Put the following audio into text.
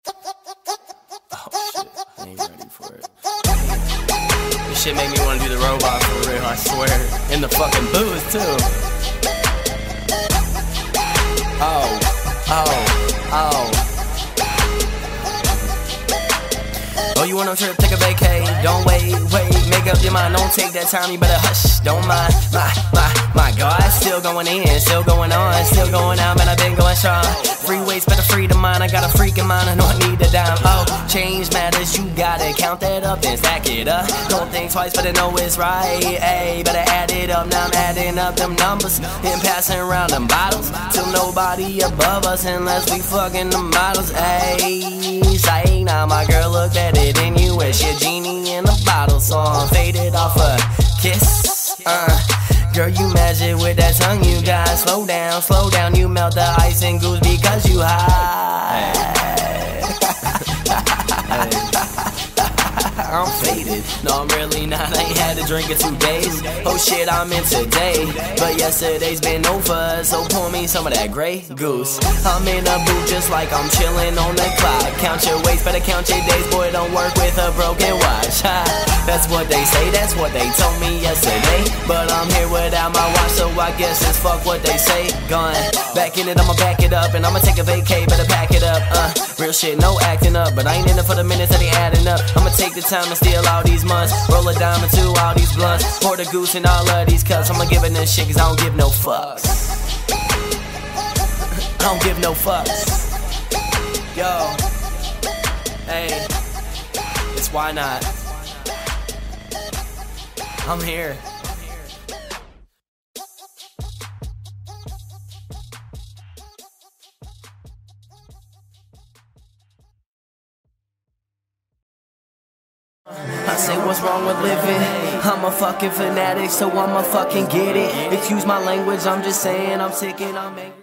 I ain't ready for it. This shit make me wanna do the robot for real, I swear. In the fucking booth too. Oh, you wanna trip, take a vacay. Don't wait, make up your mind. Don't take that time, you better hush. Don't mind, my God. Still going in, still going on, still going out, man, I've been going strong. Free weights, better free to mine. I got a freaking mind, I know I need a dime. Oh, change matters, you gotta count that up and stack it up. Don't think twice, but I know it's right. Ayy, better add it up, now I'm adding up them numbers and passing around them bottles till nobody above us unless we fucking the models. Ayy, say now my girl look better than you. It's your genie in a bottle, so I'm faded off a kiss. Girl, you magic with that tongue you got. Slow down, you melt the ice and goose because you high. I'm faded, no I'm really not, I ain't had a drink in 2 days. Oh shit, I'm in today, but yesterday's been over, so pour me some of that Grey Goose. I'm in a booth just like I'm chilling on the clock. Count your weights, better count your days, boy, don't work with a broken watch. That's what they say, that's what they told me yesterday, but I'm here without my watch, so I guess it's fuck what they say. Gone, back in it, I'ma back it up, and I'ma take a vacay, better pack it up. Real shit, no acting up, but I ain't in it for the minutes that they adding up. I'ma take the time and steal all these months, roll a diamond to all these blunts, pour the goose in all of these cups. I'ma give it this shit cause I don't give no fucks. I don't give no fucks. Yo, hey, it's why not? I'm here. I say what's wrong with living? I'm a fucking fanatic, so I'ma fucking get it. Excuse my language, I'm just saying I'm sick and I'm angry.